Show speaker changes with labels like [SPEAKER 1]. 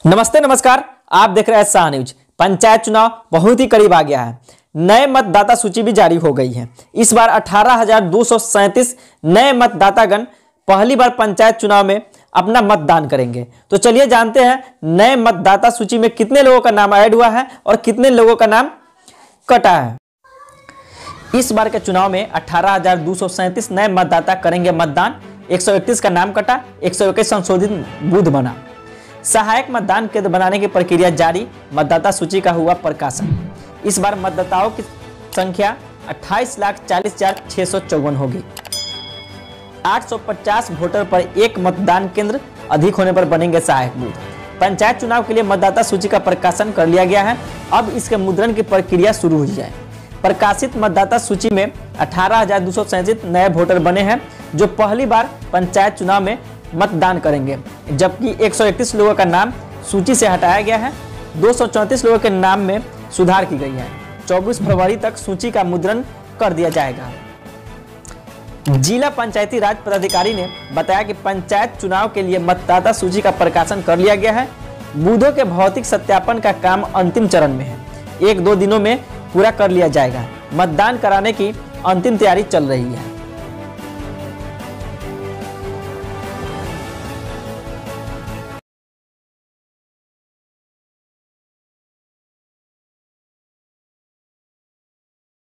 [SPEAKER 1] नमस्ते नमस्कार, आप देख रहे हैं शाह न्यूज। पंचायत चुनाव बहुत ही करीब आ गया है। नए मतदाता सूची भी जारी हो गई है। इस बार 18,237 नए मतदातागण पहली बार पंचायत चुनाव में अपना मतदान करेंगे। तो चलिए जानते हैं नए मतदाता सूची में कितने लोगों का नाम ऐड हुआ है और कितने लोगों का नाम कटा है। इस बार के चुनाव में 18,237 नए मतदाता करेंगे मतदान। 131 का नाम कटा, 121 संशोधित बूथ बना। सहायक मतदान केंद्र बनाने की प्रक्रिया जारी, मतदाता सूची का हुआ प्रकाशन। इस बार मतदाताओं की संख्या 28,40,654 होगी। 850 वोटर पर एक मतदान केंद्र, अधिक होने पर बनेंगे सहायक बूथ। पंचायत चुनाव के लिए मतदाता सूची का प्रकाशन कर लिया गया है। अब इसके मुद्रण की प्रक्रिया शुरू हो जाए। प्रकाशित मतदाता सूची में 18,237 नए वोटर बने हैं जो पहली बार पंचायत चुनाव में मतदान करेंगे, जबकि 131 लोगों का नाम सूची से हटाया गया है। 234 लोगों के नाम में सुधार की गई है। 24 फरवरी तक सूची का मुद्रण कर दिया जाएगा। जिला पंचायती राज पदाधिकारी ने बताया कि पंचायत चुनाव के लिए मतदाता सूची का प्रकाशन कर लिया गया है। बूथों के भौतिक सत्यापन का काम अंतिम चरण में है। 1-2 दिनों में पूरा कर लिया जाएगा। मतदान कराने की अंतिम तैयारी चल रही है।